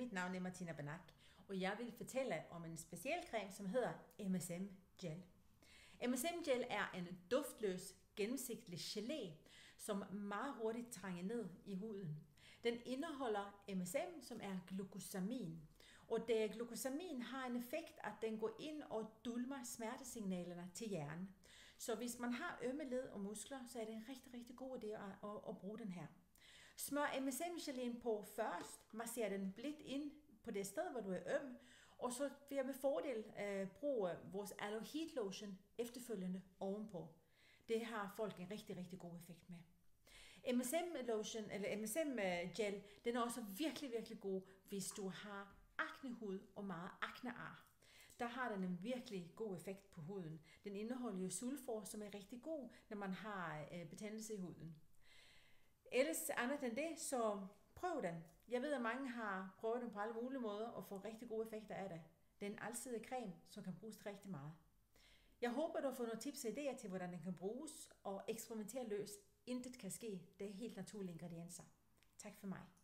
Mit navn er Martina Banak, og jeg vil fortælle om en speciel creme, som hedder MSM Gel. MSM Gel er en duftløs, gennemsigtig gelé, som meget hurtigt trænger ned i huden. Den indeholder MSM, som er glucosamin. Og da glucosamin har en effekt, at den går ind og dulmer smertesignalerne til hjernen. Så hvis man har ømme led og muskler, så er det en rigtig, rigtig god idé at bruge den her. Smør MSM-geléen på først, masser den blidt ind på det sted, hvor du er øm, og så vil jeg med fordel bruge vores Aloe Heat Lotion efterfølgende ovenpå. Det har folk en rigtig, rigtig god effekt med. MSM Lotion eller MSM Gel, den er også virkelig, virkelig god, hvis du har aknehud og meget aknear. Der har den en virkelig god effekt på huden. Den indeholder jo sulfor, som er rigtig god, når man har betændelse i huden. Ellers andet end det, så prøv den. Jeg ved, at mange har prøvet den på alle mulige måder og får rigtig gode effekter af det. Det er en alsidig creme, som kan bruges rigtig meget. Jeg håber, du har fået nogle tips og idéer til, hvordan den kan bruges, og eksperimentere løs. Intet kan ske. Det er helt naturlige ingredienser. Tak for mig.